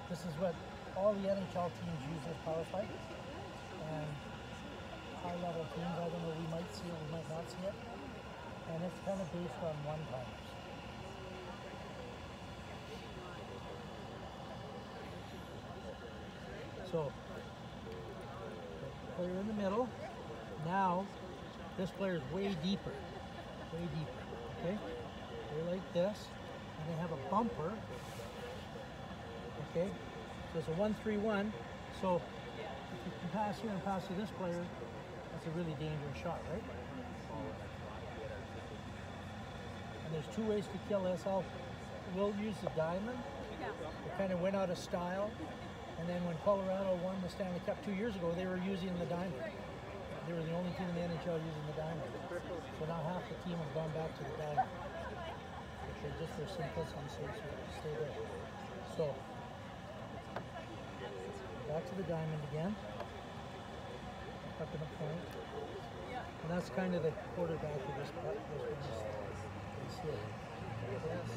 This is what all the NHL teams use as power fight. And high-level teams, I don't know, we might see it, we might not see it. And it's kind of based on one-timers. So, the player in the middle. Now, this player is way deeper, okay? They're like this, and they have a bumper, okay? So it's a 1-3-1, so if you can pass here and pass to this player, that's a really dangerous shot, right? And there's two ways to kill this. We'll use the diamond. It kind of went out of style. And then when Colorado won the Stanley Cup 2 years ago, they were using the diamond. They were the only team in the NHL using the diamond. So now half the team have gone back to the diamond. Okay, just for simplicity's sake, so stay there. So, back to the diamond again. Up in the point. And that's kind of the quarterback of this here. Yes.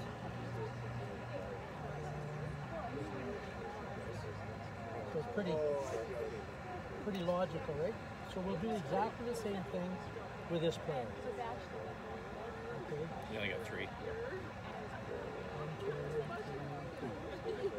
So it's pretty logical, right? So we'll do exactly the same thing with this player. Okay. You only got 3. 1, 2, 3.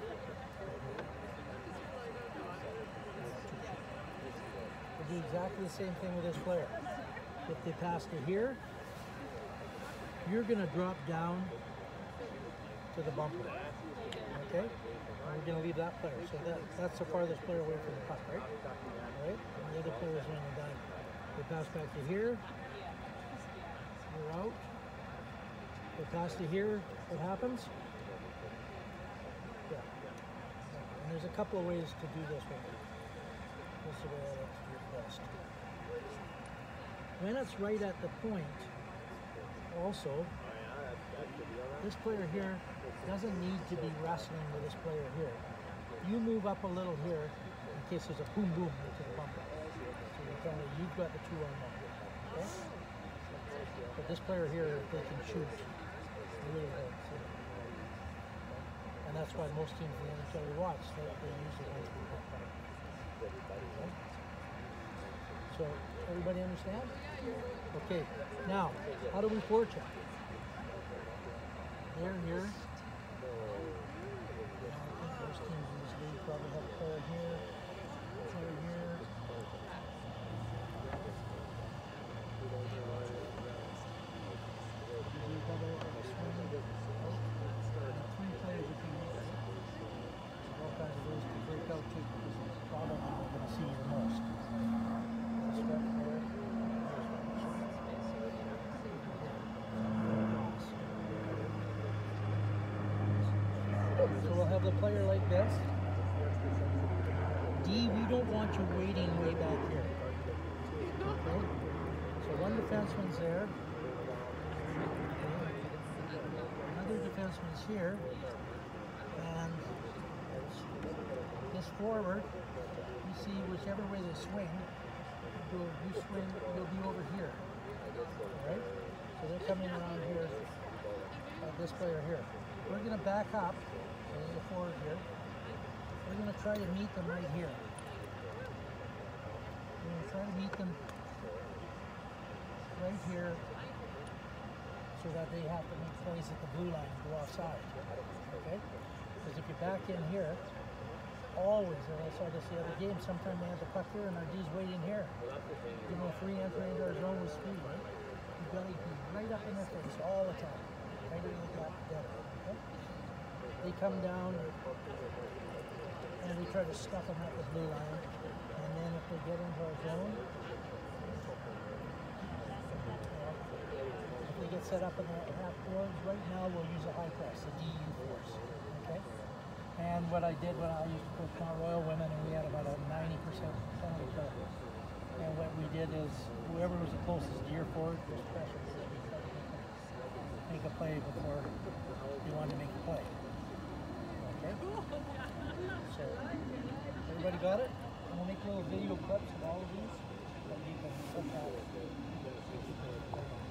We'll do exactly the same thing with this player. If they pass to here, you're going to drop down to the bumper. Okay? And we're going to leave that player. So that's the farthest player away from the puck, right? All right? And the other player is on the diamond. They pass back to here. You're out. They pass to here. What happens? Yeah. And there's a couple of ways to do this one. This is the way I like to do it best. When it's right at the point, also, this player here doesn't need to be wrestling with this player here. You move up a little here in case there's a boom boom to the bumper. So you're telling me you've got the 2-on-1. Okay? But this player here, they can shoot really good. See? And that's why most teams in the NHL you watch, they use it against the bumper. Okay? So everybody understand? Okay. Now, how do we forecheck? Here. Most teams in this league probably have a player here, player here. You double up a swing. 3 players you can use. All kinds of ways to break out too, because it's probably what we're going to see the most. Stretch there. So we'll have the player like this. D, we don't want you waiting way back here. Okay? So one defenseman's there. Okay. Another defenseman's here. And this forward, you see whichever way they swing, you'll be over here. Alright? So they're coming around here, this player here. We're going to back up. So there's a forward here. We're going to try to meet them right here. We're going to try to meet them right here so that they have to make plays at the blue line and go offside. Okay? Because if you back in here, always, and I saw this the other game, sometimes they have the puck here and our D's waiting here. You know, 3 entering into our zone with speed, right? You've got to be right up in their face all the time. Right in the gap together. Okay? They come down and we try to stuff them at the blue line. And then if they get into our zone, if they get set up in the half boards, right now we'll use a high press, the DU force. Okay? And what I did when I used to coach Mount Royal women, and we had about a 90% penalty kill. And what we did is whoever was the closest gear forward was pressure. Make a play before you wanted to make a play. Okay? So, everybody got it? I'm going to make little video clips of all of these that you can look at.